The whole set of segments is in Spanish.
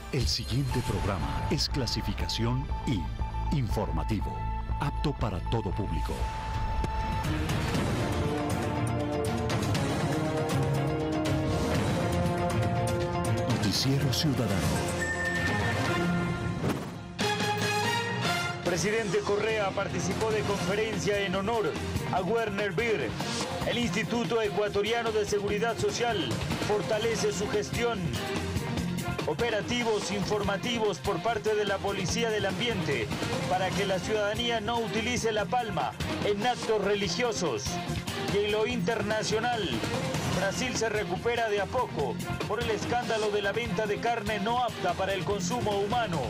El siguiente programa es clasificación I, informativo, apto para todo público. Noticiero Ciudadano. Presidente Correa participó de conferencia en honor a Werner Beer. El Instituto Ecuatoriano de Seguridad Social fortalece su gestión. Operativos informativos por parte de la Policía del Ambiente para que la ciudadanía no utilice la palma en actos religiosos. Y en lo internacional, Brasil se recupera de a poco por el escándalo de la venta de carne no apta para el consumo humano.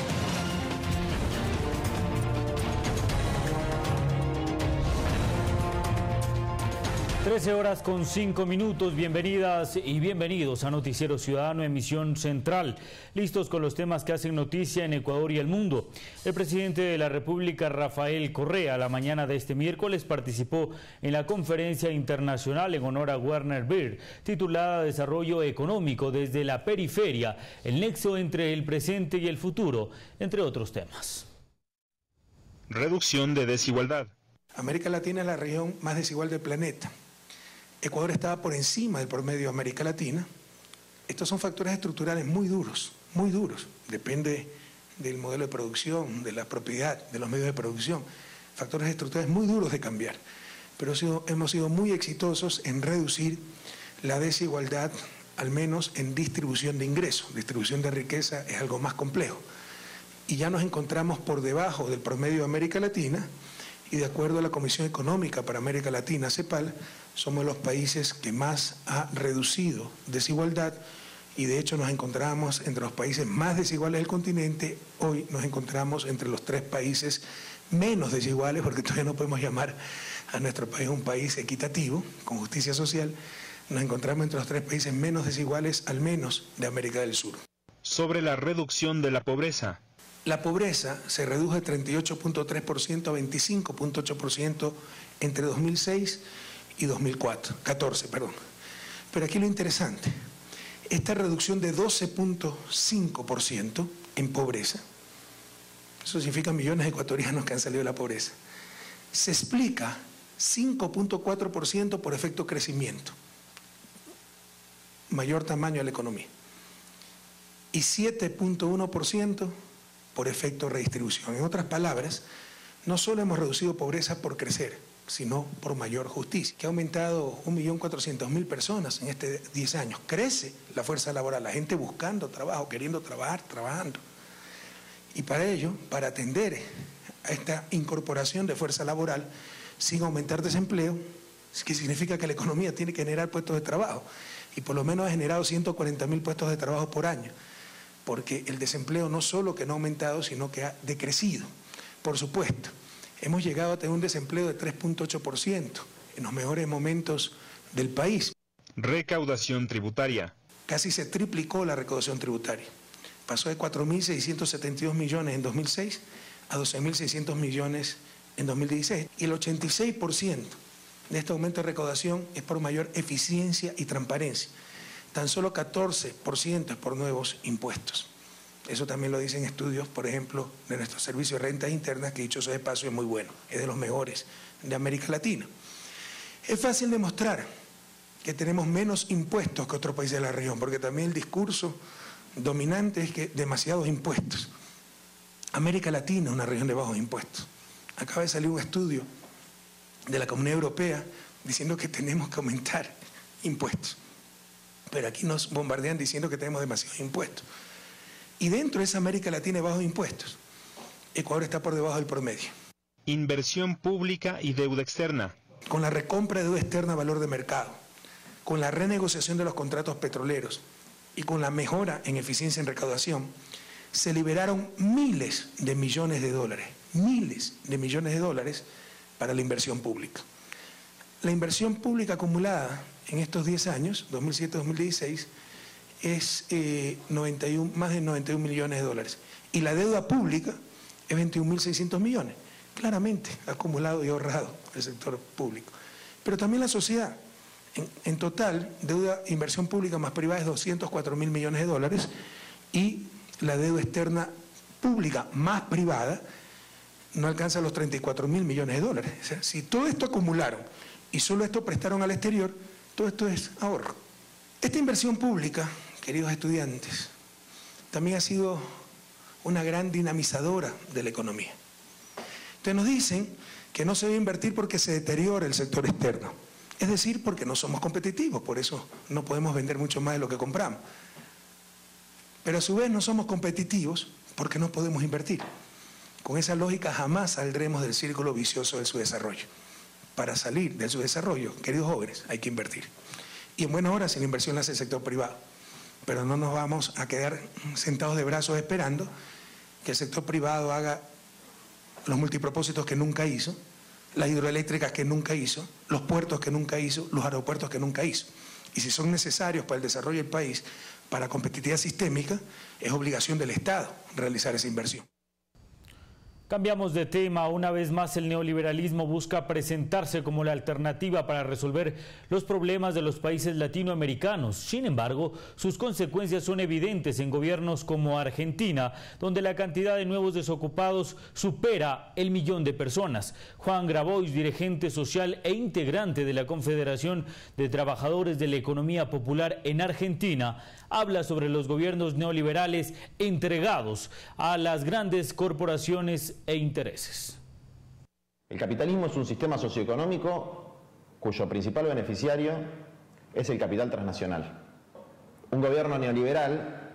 13:05. Bienvenidas y bienvenidos a Noticiero Ciudadano, emisión central. Listos con los temas que hacen noticia en Ecuador y el mundo. El presidente de la República, Rafael Correa, la mañana de este miércoles participó en la conferencia internacional en honor a Werner Beer, titulada Desarrollo Económico desde la Periferia, el nexo entre el presente y el futuro, entre otros temas. Reducción de desigualdad. América Latina es la región más desigual del planeta. Ecuador estaba por encima del promedio de América Latina. Estos son factores estructurales muy duros, muy duros. Depende del modelo de producción, de la propiedad, de los medios de producción. Factores estructurales muy duros de cambiar. Pero hemos sido muy exitosos en reducir la desigualdad, al menos en distribución de ingresos. Distribución de riqueza es algo más complejo. Y ya nos encontramos por debajo del promedio de América Latina. Y de acuerdo a la Comisión Económica para América Latina, CEPAL, somos los países que más ha reducido desigualdad y de hecho nos encontramos entre los países más desiguales del continente. Hoy nos encontramos entre los 3 países menos desiguales, porque todavía no podemos llamar a nuestro país un país equitativo, con justicia social. Nos encontramos entre los 3 países menos desiguales, al menos, de América del Sur. Sobre la reducción de la pobreza. La pobreza se redujo de 38.3% a 25.8% entre 2006 y 2014. Pero aquí lo interesante, esta reducción de 12.5% en pobreza, eso significa millones de ecuatorianos que han salido de la pobreza, se explica 5.4% por efecto crecimiento, mayor tamaño de la economía, y 7.1% por efecto redistribución. En otras palabras, no solo hemos reducido pobreza por crecer, sino por mayor justicia, que ha aumentado 1.400.000 personas en estos 10 años. Crece la fuerza laboral, la gente buscando trabajo, queriendo trabajar, trabajando. Y para ello, para atender a esta incorporación de fuerza laboral sin aumentar desempleo, que significa que la economía tiene que generar puestos de trabajo, y por lo menos ha generado 140.000 puestos de trabajo por año, porque el desempleo no solo que no ha aumentado, sino que ha decrecido. Por supuesto, hemos llegado a tener un desempleo de 3.8% en los mejores momentos del país. Recaudación tributaria. Casi se triplicó la recaudación tributaria. Pasó de 4.672 millones en 2006 a 12.600 millones en 2016. Y el 86% de este aumento de recaudación es por mayor eficiencia y transparencia. Tan solo 14% es por nuevos impuestos. Eso también lo dicen estudios, por ejemplo, de nuestro servicio de rentas internas, que dicho sea de paso es muy bueno, es de los mejores de América Latina. Es fácil demostrar que tenemos menos impuestos que otros países de la región, porque también el discurso dominante es que demasiados impuestos. América Latina es una región de bajos impuestos. Acaba de salir un estudio de la Comunidad Europea diciendo que tenemos que aumentar impuestos. Pero aquí nos bombardean diciendo que tenemos demasiados impuestos. Y dentro de esa América Latina de bajos impuestos, Ecuador está por debajo del promedio. Inversión pública y deuda externa. Con la recompra de deuda externa a valor de mercado, con la renegociación de los contratos petroleros y con la mejora en eficiencia en recaudación, se liberaron miles de millones de dólares para la inversión pública. La inversión pública acumulada en estos 10 años, 2007-2016, es más de 91 millones de dólares. Y la deuda pública es 21.600 millones. Claramente acumulado y ahorrado el sector público. Pero también la sociedad. En total, deuda, inversión pública más privada es 204.000 millones de dólares y la deuda externa pública más privada no alcanza los 34.000 millones de dólares. O sea, si todo esto acumularon y solo esto prestaron al exterior, todo esto es ahorro. Esta inversión pública, queridos estudiantes, también ha sido una gran dinamizadora de la economía. Entonces nos dicen que no se debe invertir porque se deteriora el sector externo, es decir, porque no somos competitivos, por eso no podemos vender mucho más de lo que compramos. Pero a su vez no somos competitivos porque no podemos invertir. Con esa lógica jamás saldremos del círculo vicioso del subdesarrollo. Para salir del subdesarrollo, queridos jóvenes, hay que invertir. Y en buenas horas, la inversión la hace el sector privado. Pero no nos vamos a quedar sentados de brazos esperando que el sector privado haga los multipropósitos que nunca hizo, las hidroeléctricas que nunca hizo, los puertos que nunca hizo, los aeropuertos que nunca hizo. Y si son necesarios para el desarrollo del país, para competitividad sistémica, es obligación del Estado realizar esa inversión. Cambiamos de tema. Una vez más, el neoliberalismo busca presentarse como la alternativa para resolver los problemas de los países latinoamericanos. Sin embargo, sus consecuencias son evidentes en gobiernos como Argentina, donde la cantidad de nuevos desocupados supera el 1.000.000 de personas. Juan Grabois, dirigente social e integrante de la Confederación de Trabajadores de la Economía Popular en Argentina, habla sobre los gobiernos neoliberales entregados a las grandes corporaciones e intereses. El capitalismo es un sistema socioeconómico cuyo principal beneficiario es el capital transnacional. Un gobierno neoliberal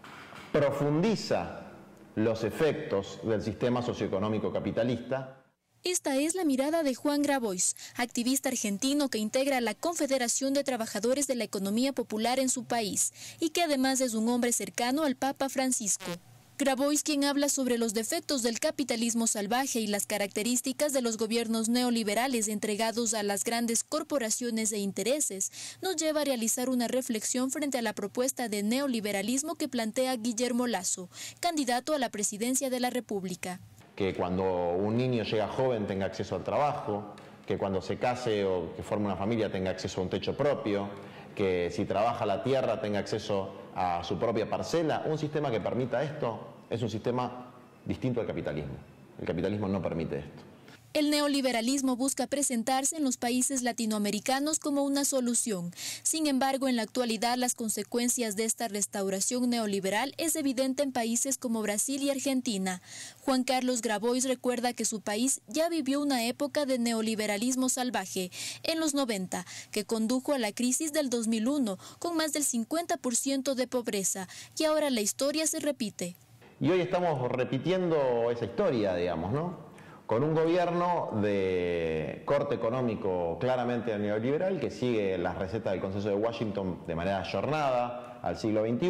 profundiza los efectos del sistema socioeconómico capitalista. Esta es la mirada de Juan Grabois, activista argentino que integra la Confederación de Trabajadores de la Economía Popular en su país y que además es un hombre cercano al Papa Francisco. Grabois, quien habla sobre los defectos del capitalismo salvaje y las características de los gobiernos neoliberales entregados a las grandes corporaciones e intereses, nos lleva a realizar una reflexión frente a la propuesta de neoliberalismo que plantea Guillermo Lasso, candidato a la presidencia de la República. Que cuando un niño llega joven tenga acceso al trabajo, que cuando se case o que forme una familia tenga acceso a un techo propio, que si trabaja la tierra tenga acceso a su propia parcela. Un sistema que permita esto es un sistema distinto al capitalismo. El capitalismo no permite esto. El neoliberalismo busca presentarse en los países latinoamericanos como una solución. Sin embargo, en la actualidad las consecuencias de esta restauración neoliberal es evidente en países como Brasil y Argentina. Juan Carlos Grabois recuerda que su país ya vivió una época de neoliberalismo salvaje en los 90, que condujo a la crisis del 2001 con más del 50% de pobreza, y ahora la historia se repite. Y hoy estamos repitiendo esa historia, digamos, ¿no? Con un gobierno de corte económico claramente neoliberal que sigue las recetas del Consenso de Washington de manera ayornada al siglo XXI,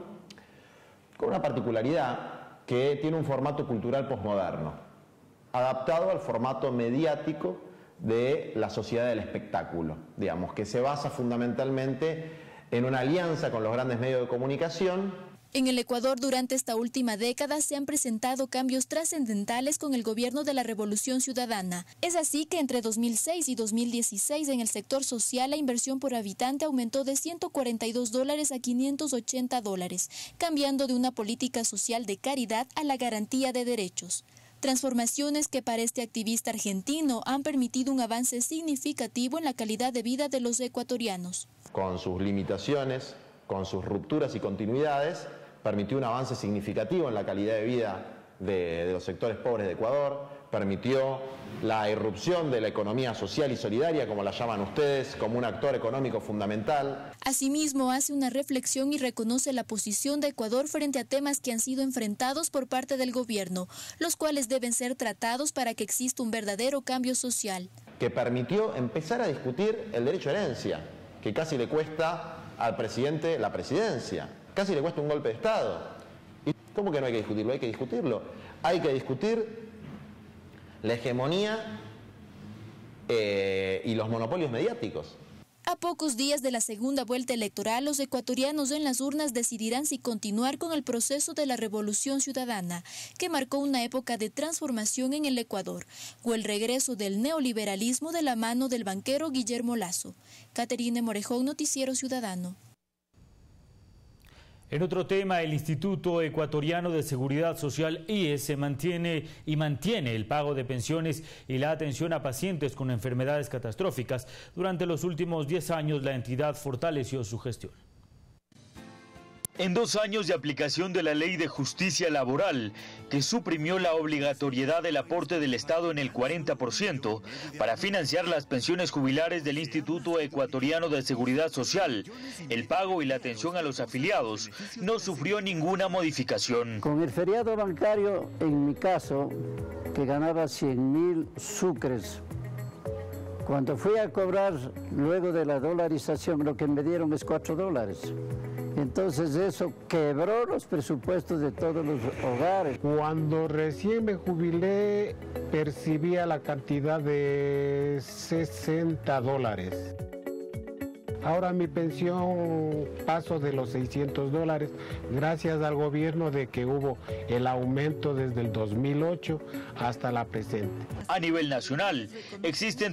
con una particularidad que tiene un formato cultural posmoderno, adaptado al formato mediático de la sociedad del espectáculo, digamos, que se basa fundamentalmente en una alianza con los grandes medios de comunicación. En el Ecuador, durante esta última década, se han presentado cambios trascendentales con el gobierno de la Revolución Ciudadana. Es así que entre 2006 y 2016 en el sector social la inversión por habitante aumentó de $142 a $580, cambiando de una política social de caridad a la garantía de derechos. Transformaciones que para este activista argentino han permitido un avance significativo en la calidad de vida de los ecuatorianos. Con sus limitaciones, con sus rupturas y continuidades, permitió un avance significativo en la calidad de vida de los sectores pobres de Ecuador, permitió la irrupción de la economía social y solidaria, como la llaman ustedes, como un actor económico fundamental. Asimismo, hace una reflexión y reconoce la posición de Ecuador frente a temas que han sido enfrentados por parte del gobierno, los cuales deben ser tratados para que exista un verdadero cambio social. Que permitió empezar a discutir el derecho a herencia, que casi le cuesta al presidente la presidencia, casi le cuesta un golpe de Estado. ¿Y cómo que no hay que discutirlo? Hay que discutirlo. Hay que discutir la hegemonía y los monopolios mediáticos. A pocos días de la segunda vuelta electoral, los ecuatorianos en las urnas decidirán si continuar con el proceso de la Revolución Ciudadana, que marcó una época de transformación en el Ecuador, o el regreso del neoliberalismo de la mano del banquero Guillermo Lasso. Caterine Morejón, Noticiero Ciudadano. En otro tema, el Instituto Ecuatoriano de Seguridad Social, IES, mantiene el pago de pensiones y la atención a pacientes con enfermedades catastróficas. Durante los últimos 10 años, la entidad fortaleció su gestión. En 2 años de aplicación de la Ley de Justicia Laboral, que suprimió la obligatoriedad del aporte del Estado en el 40% para financiar las pensiones jubilares del Instituto Ecuatoriano de Seguridad Social, el pago y la atención a los afiliados no sufrió ninguna modificación. Con el feriado bancario, en mi caso, que ganaba 100.000 sucres, cuando fui a cobrar luego de la dolarización, lo que me dieron es $4. Entonces eso quebró los presupuestos de todos los hogares. Cuando recién me jubilé, percibía la cantidad de $60. Ahora mi pensión paso de los $600 gracias al gobierno de que hubo el aumento desde el 2008 hasta la presente. A nivel nacional, existen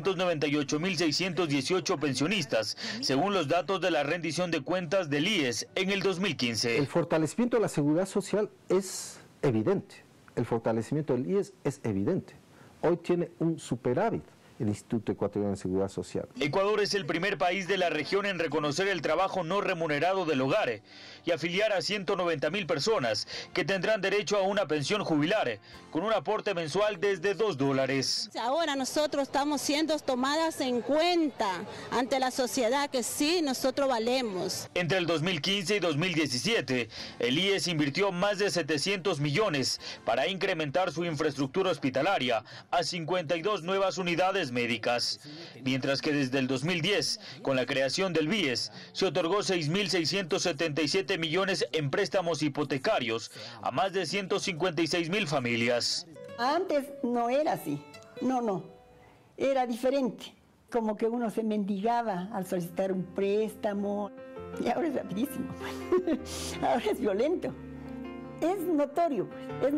398.618 pensionistas, según los datos de la rendición de cuentas del IES en el 2015. El fortalecimiento de la seguridad social es evidente. El fortalecimiento del IES es evidente. Hoy tiene un superávit el Instituto Ecuatoriano de Seguridad Social. Ecuador es el primer país de la región en reconocer el trabajo no remunerado del hogar y afiliar a 190.000 personas que tendrán derecho a una pensión jubilar con un aporte mensual desde $2. Ahora nosotros estamos siendo tomadas en cuenta ante la sociedad que sí, nosotros valemos. Entre el 2015 y 2017, el IES invirtió más de 700 millones para incrementar su infraestructura hospitalaria a 52 nuevas unidades médicas, mientras que desde el 2010, con la creación del BIES, se otorgó 6.677 millones en préstamos hipotecarios a más de 156.000 familias. Antes no era así, no, era diferente, como que uno se mendigaba al solicitar un préstamo, y ahora es rapidísimo, ahora es violento. Es notorio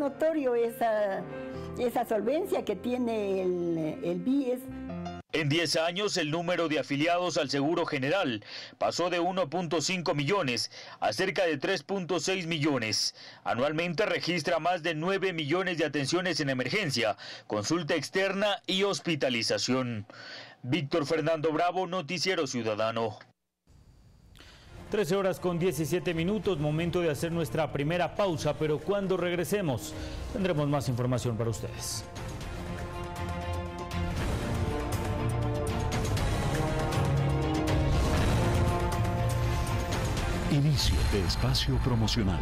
esa solvencia que tiene el BIES. En 10 años, el número de afiliados al Seguro General pasó de 1.5 millones a cerca de 3.6 millones. Anualmente registra más de 9 millones de atenciones en emergencia, consulta externa y hospitalización. Víctor Fernando Bravo, Noticiero Ciudadano. 13 horas con 17 minutos, momento de hacer nuestra primera pausa, pero cuando regresemos tendremos más información para ustedes. Inicio de espacio promocional.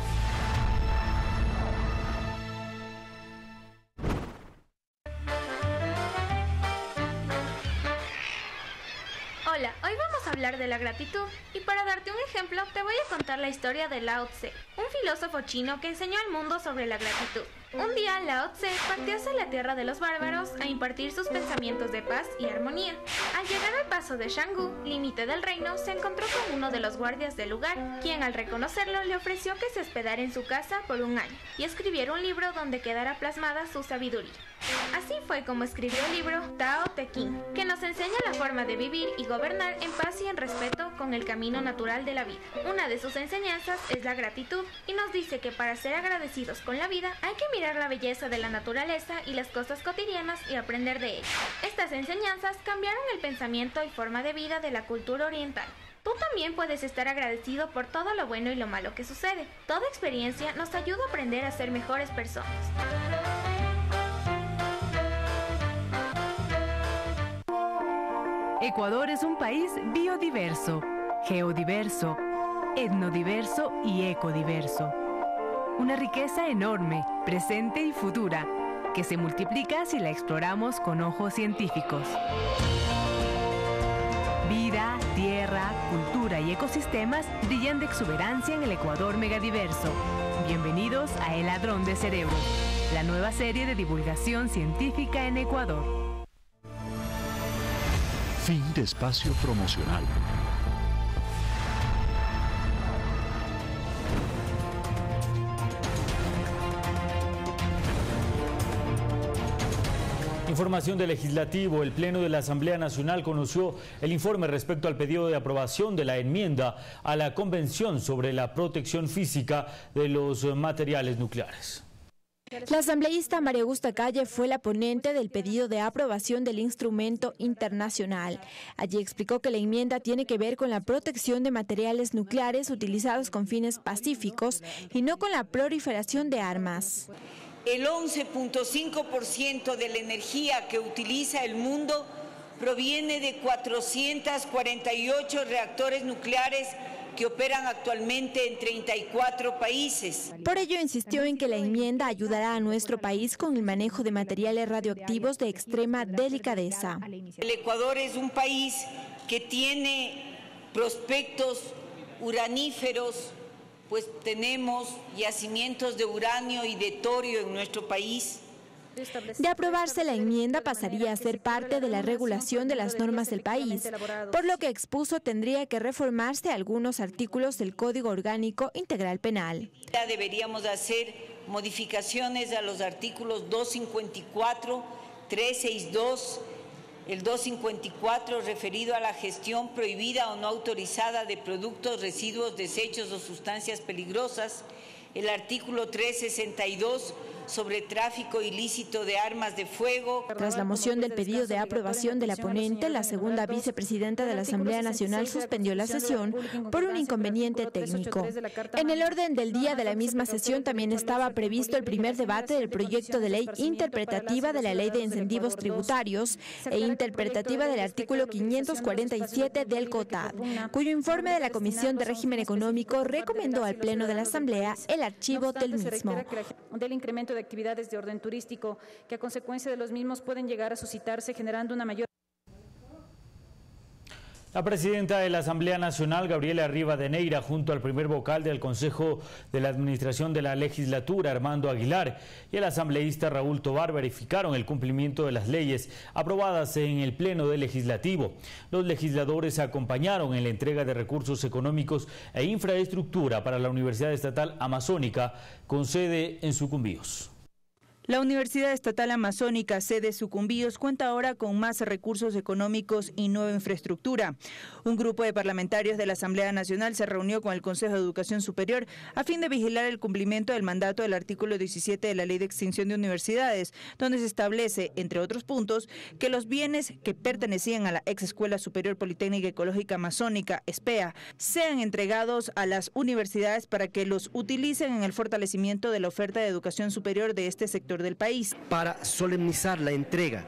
Hola, hoy vamos a hablar de la gratitud y para darte un ejemplo te voy a contar la historia de Lao Tse, un filósofo chino que enseñó al mundo sobre la gratitud. Un día Lao Tse partió hacia la tierra de los bárbaros a impartir sus pensamientos de paz y armonía. Al llegar al paso de Shanggu, límite del reino, se encontró con uno de los guardias del lugar, quien al reconocerlo le ofreció que se hospedara en su casa por un año y escribiera un libro donde quedara plasmada su sabiduría. Así fue como escribió el libro Tao Te Ching, que nos enseña la forma de vivir y gobernar en paz y en respeto con el camino natural de la vida. Una de sus enseñanzas es la gratitud y nos dice que para ser agradecidos con la vida hay que mirar la belleza de la naturaleza y las cosas cotidianas y aprender de ellas. Estas enseñanzas cambiaron el pensamiento y forma de vida de la cultura oriental. Tú también puedes estar agradecido por todo lo bueno y lo malo que sucede. Toda experiencia nos ayuda a aprender a ser mejores personas. Ecuador es un país biodiverso, geodiverso, etnodiverso y ecodiverso. Una riqueza enorme, presente y futura, que se multiplica si la exploramos con ojos científicos. Vida, tierra, cultura y ecosistemas brillan de exuberancia en el Ecuador megadiverso. Bienvenidos a El Ladrón de Cerebros, la nueva serie de divulgación científica en Ecuador. Fin de espacio promocional. Información del Legislativo. El Pleno de la Asamblea Nacional conoció el informe respecto al pedido de aprobación de la enmienda a la Convención sobre la protección física de los materiales nucleares. La asambleísta María Augusta Calle fue la ponente del pedido de aprobación del instrumento internacional. Allí explicó que la enmienda tiene que ver con la protección de materiales nucleares utilizados con fines pacíficos y no con la proliferación de armas. El 11.5% de la energía que utiliza el mundo proviene de 448 reactores nucleares que operan actualmente en 34 países. Por ello insistió en que la enmienda ayudará a nuestro país con el manejo de materiales radioactivos de extrema delicadeza. El Ecuador es un país que tiene prospectos uraníferos, pues tenemos yacimientos de uranio y de torio en nuestro país. De aprobarse la enmienda pasaría a ser parte de la regulación de las normas del país, por lo que expuso tendría que reformarse algunos artículos del Código Orgánico Integral Penal. Deberíamos hacer modificaciones a los artículos 254, 362, el 254 referido a la gestión prohibida o no autorizada de productos, residuos, desechos o sustancias peligrosas, el artículo 362 sobre tráfico ilícito de armas de fuego. Tras la moción del pedido de aprobación de la ponente, la segunda vicepresidenta de la Asamblea Nacional suspendió la sesión por un inconveniente técnico. En el orden del día de la misma sesión también estaba previsto el primer debate del proyecto de ley interpretativa de la Ley de Incentivos Tributarios e interpretativa del artículo 547 del COTAD, cuyo informe de la Comisión de Régimen Económico recomendó al Pleno de la Asamblea el archivo del mismo. Del incremento de actividades de orden turístico que a consecuencia de los mismos pueden llegar a suscitarse generando una mayor. La presidenta de la Asamblea Nacional, Gabriela Rivadeneira, junto al primer vocal del Consejo de la Administración de la Legislatura, Armando Aguilar, y el asambleísta Raúl Tovar verificaron el cumplimiento de las leyes aprobadas en el Pleno del Legislativo. Los legisladores acompañaron en la entrega de recursos económicos e infraestructura para la Universidad Estatal Amazónica, con sede en Sucumbíos. La Universidad Estatal Amazónica, sede Sucumbíos, cuenta ahora con más recursos económicos y nueva infraestructura. Un grupo de parlamentarios de la Asamblea Nacional se reunió con el Consejo de Educación Superior a fin de vigilar el cumplimiento del mandato del artículo 17 de la Ley de Extinción de Universidades, donde se establece, entre otros puntos, que los bienes que pertenecían a la Ex Escuela Superior Politécnica Ecológica Amazónica, ESPEA, sean entregados a las universidades para que los utilicen en el fortalecimiento de la oferta de educación superior de este sector del país. Para solemnizar la entrega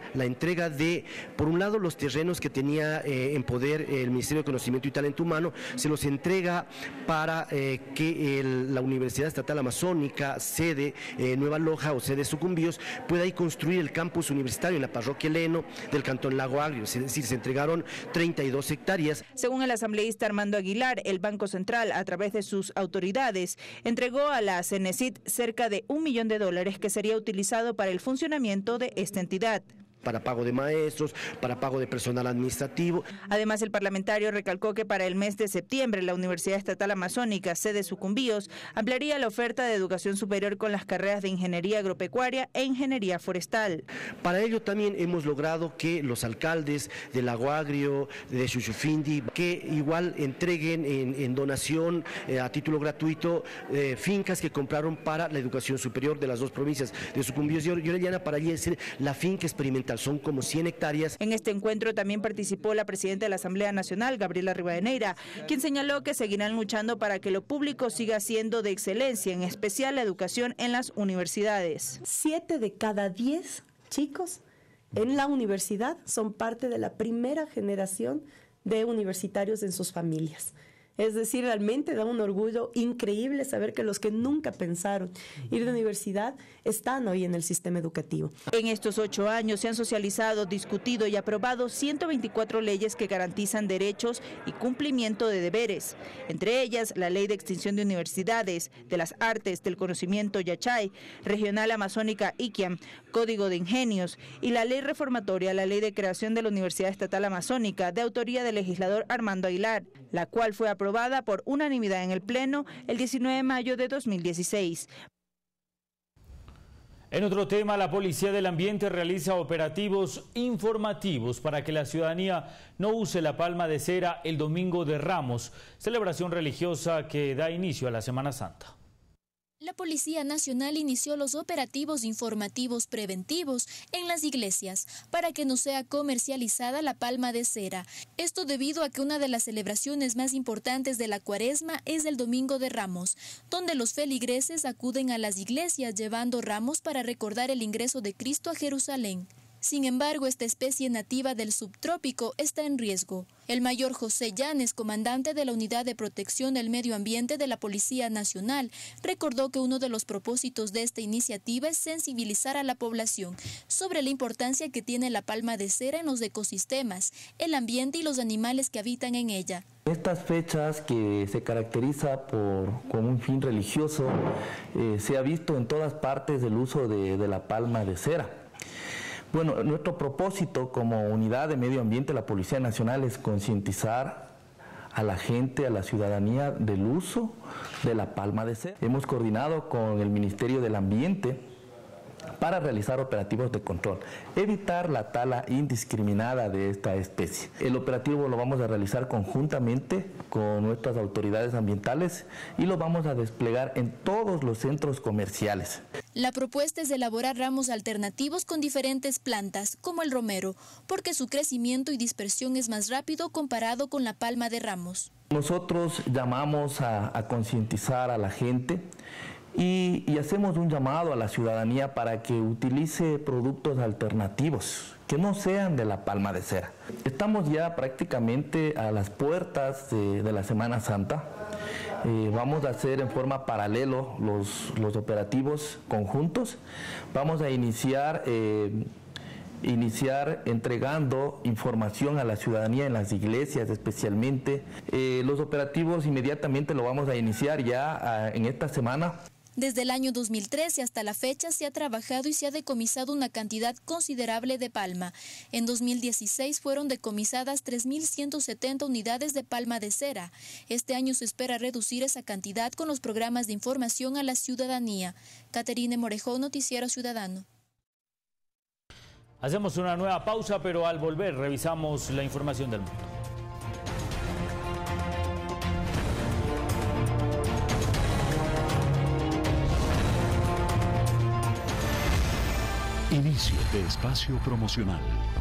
de, por un lado, los terrenos que tenía en poder el Ministerio de Conocimiento y Talento Humano, se los entrega para que la Universidad Estatal Amazónica, sede Nueva Loja o sede Sucumbíos, pueda ahí construir el campus universitario en la parroquia Leno del Cantón Lago Agrio, es decir, se entregaron 32 hectáreas. Según el asambleísta Armando Aguilar, el Banco Central, a través de sus autoridades, entregó a la CENESID cerca de $1 millón que sería utilizado para el funcionamiento de esta entidad. Para pago de maestros, para pago de personal administrativo. Además, el parlamentario recalcó que para el mes de septiembre la Universidad Estatal Amazónica, sede Sucumbíos, ampliaría la oferta de educación superior con las carreras de Ingeniería Agropecuaria e Ingeniería Forestal. Para ello también hemos logrado que los alcaldes de Lago Agrio, de Xuxufindi, que igual entreguen en donación a título gratuito fincas que compraron para la educación superior de las dos provincias de Sucumbíos y Orellana, para allí decir la finca experimental. Son como 100 hectáreas. En este encuentro también participó la presidenta de la Asamblea Nacional, Gabriela Rivadeneira, quien señaló que seguirán luchando para que lo público siga siendo de excelencia, en especial la educación en las universidades. 7 de cada 10 chicos en la universidad son parte de la primera generación de universitarios en sus familias. Es decir, realmente da un orgullo increíble saber que los que nunca pensaron ir de universidad están hoy en el sistema educativo. En estos 8 años se han socializado, discutido y aprobado 124 leyes que garantizan derechos y cumplimiento de deberes. Entre ellas, la Ley de Extinción de Universidades, de las Artes, del Conocimiento Yachay, Regional Amazónica Iquiam, Código de Ingenios y la Ley Reformatoria, la Ley de Creación de la Universidad Estatal Amazónica, de autoría del legislador Armando Aguilar, la cual fue aprobada por unanimidad en el Pleno el 19 de mayo de 2016. En otro tema, la Policía del Ambiente realiza operativos informativos para que la ciudadanía no use la palma de cera el Domingo de Ramos, celebración religiosa que da inicio a la Semana Santa. La Policía Nacional inició los operativos informativos preventivos en las iglesias para que no sea comercializada la palma de cera. Esto debido a que una de las celebraciones más importantes de la Cuaresma es el Domingo de Ramos, donde los feligreses acuden a las iglesias llevando ramos para recordar el ingreso de Cristo a Jerusalén. Sin embargo, esta especie nativa del subtrópico está en riesgo. El mayor José Llanes, comandante de la Unidad de Protección del Medio Ambiente de la Policía Nacional, recordó que uno de los propósitos de esta iniciativa es sensibilizar a la población sobre la importancia que tiene la palma de cera en los ecosistemas, el ambiente y los animales que habitan en ella. Estas fechas que se caracteriza con un fin religioso, se ha visto en todas partes el uso de la palma de cera. Bueno, nuestro propósito como Unidad de Medio Ambiente de la Policía Nacional es concientizar a la gente, a la ciudadanía del uso de la palma de cera. Hemos coordinado con el Ministerio del Ambiente para realizar operativos de control, evitar la tala indiscriminada de esta especie. El operativo lo vamos a realizar conjuntamente con nuestras autoridades ambientales y lo vamos a desplegar en todos los centros comerciales. La propuesta es elaborar ramos alternativos con diferentes plantas, como el romero, porque su crecimiento y dispersión es más rápido comparado con la palma de ramos. Nosotros llamamos a concientizar a la gente y hacemos un llamado a la ciudadanía para que utilice productos alternativos que no sean de la palma de cera. Estamos ya prácticamente a las puertas de la Semana Santa. Vamos a hacer en forma paralelo los operativos conjuntos. Vamos a iniciar entregando información a la ciudadanía en las iglesias especialmente. Los operativos inmediatamente lo vamos a iniciar ya en esta semana. Desde el año 2013 hasta la fecha se ha trabajado y se ha decomisado una cantidad considerable de palma. En 2016 fueron decomisadas 3.170 unidades de palma de cera. Este año se espera reducir esa cantidad con los programas de información a la ciudadanía. Caterine Morejón, Noticiero Ciudadano. Hacemos una nueva pausa, pero al volver revisamos la información del mundo. Inicio de espacio promocional.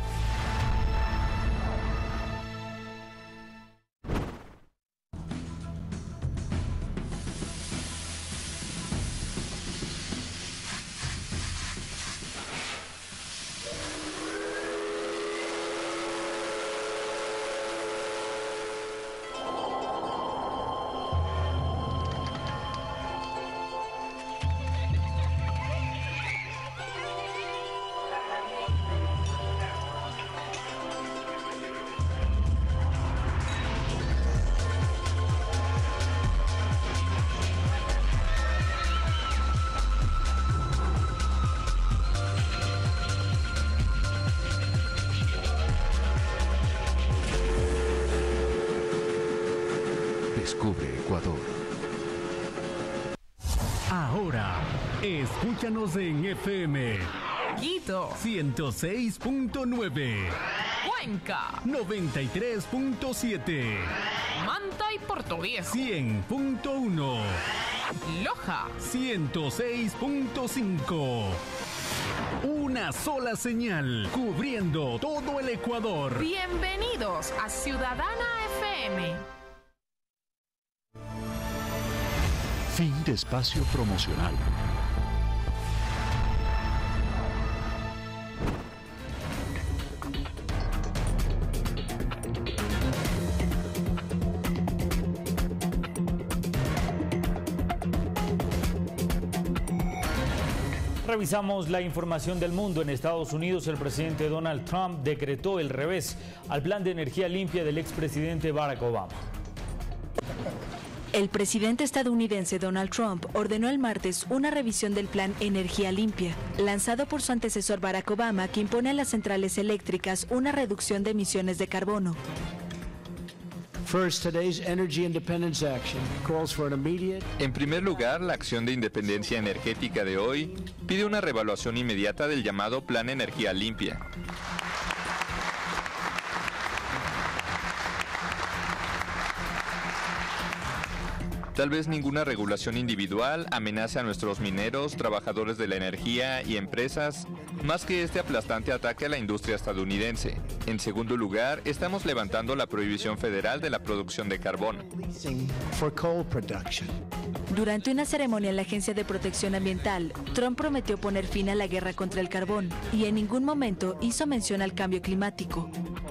Descubre Ecuador. Ahora, escúchanos en FM Quito 106.9, Cuenca 93.7, Manta y Portoviejo 100.1, Loja 106.5. Una sola señal, cubriendo todo el Ecuador. Bienvenidos a Ciudadana FM. Fin de espacio promocional. Revisamos la información del mundo. En Estados Unidos, el presidente Donald Trump decretó el revés al plan de energía limpia del expresidente Barack Obama. El presidente estadounidense Donald Trump ordenó el martes una revisión del plan Energía Limpia, lanzado por su antecesor Barack Obama, que impone a las centrales eléctricas una reducción de emisiones de carbono. En primer lugar, la acción de independencia energética de hoy pide una reevaluación inmediata del llamado Plan Energía Limpia. Tal vez ninguna regulación individual amenace a nuestros mineros, trabajadores de la energía y empresas, más que este aplastante ataque a la industria estadounidense. En segundo lugar, estamos levantando la prohibición federal de la producción de carbón. Durante una ceremonia en la Agencia de Protección Ambiental, Trump prometió poner fin a la guerra contra el carbón y en ningún momento hizo mención al cambio climático.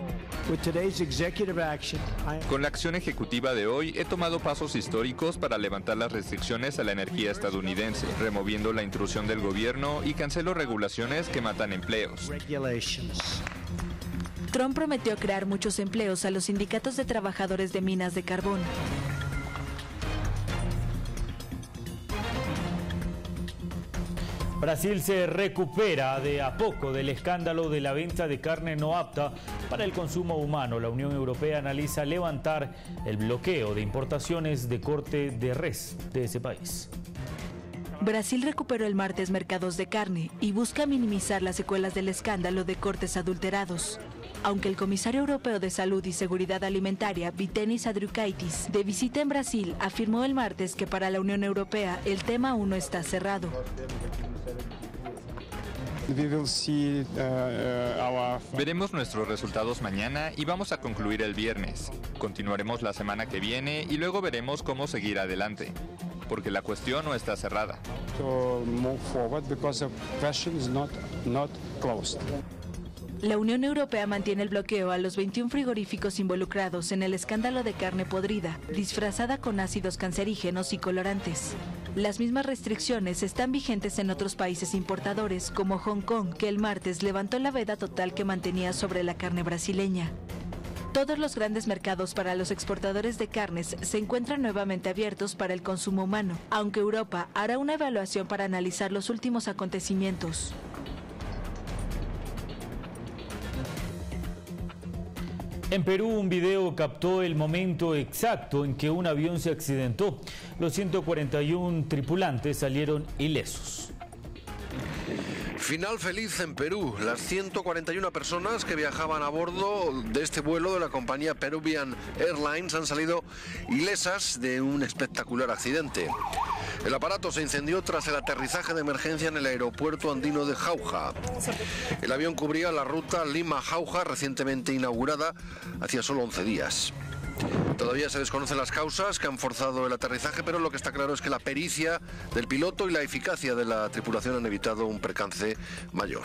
Con la acción ejecutiva de hoy, he tomado pasos históricos para levantar las restricciones a la energía estadounidense, removiendo la intrusión del gobierno y cancelo regulaciones que matan empleos. Trump prometió crear muchos empleos a los sindicatos de trabajadores de minas de carbón. Brasil se recupera de a poco del escándalo de la venta de carne no apta para el consumo humano. La Unión Europea analiza levantar el bloqueo de importaciones de corte de res de ese país. Brasil recuperó el martes mercados de carne y busca minimizar las secuelas del escándalo de cortes adulterados. Aunque el comisario europeo de Salud y Seguridad Alimentaria, Vytenis Andriukaitis, de visita en Brasil, afirmó el martes que para la Unión Europea el tema aún no está cerrado. Veremos nuestros resultados mañana y vamos a concluir el viernes. Continuaremos la semana que viene y luego veremos cómo seguir adelante, porque la cuestión no está cerrada. La Unión Europea mantiene el bloqueo a los 21 frigoríficos involucrados en el escándalo de carne podrida, disfrazada con ácidos cancerígenos y colorantes. Las mismas restricciones están vigentes en otros países importadores, como Hong Kong, que el martes levantó la veda total que mantenía sobre la carne brasileña. Todos los grandes mercados para los exportadores de carnes se encuentran nuevamente abiertos para el consumo humano, aunque Europa hará una evaluación para analizar los últimos acontecimientos. En Perú, un video captó el momento exacto en que un avión se accidentó. Los 141 tripulantes salieron ilesos. Final feliz en Perú. Las 141 personas que viajaban a bordo de este vuelo de la compañía Peruvian Airlines han salido ilesas de un espectacular accidente. El aparato se incendió tras el aterrizaje de emergencia en el aeropuerto andino de Jauja. El avión cubría la ruta Lima-Jauja, recientemente inaugurada, hacía solo 11 días. Todavía se desconocen las causas que han forzado el aterrizaje, pero lo que está claro es que la pericia del piloto y la eficacia de la tripulación han evitado un percance mayor.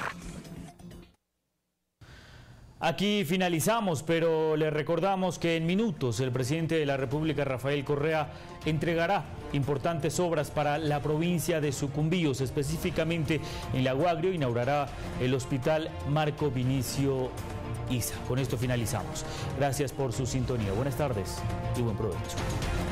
Aquí finalizamos, pero le recordamos que en minutos el presidente de la República, Rafael Correa, entregará importantes obras para la provincia de Sucumbíos, específicamente en La Guagrio. Inaugurará el Hospital Marco Vinicio Isa. Con esto finalizamos. Gracias por su sintonía. Buenas tardes y buen provecho.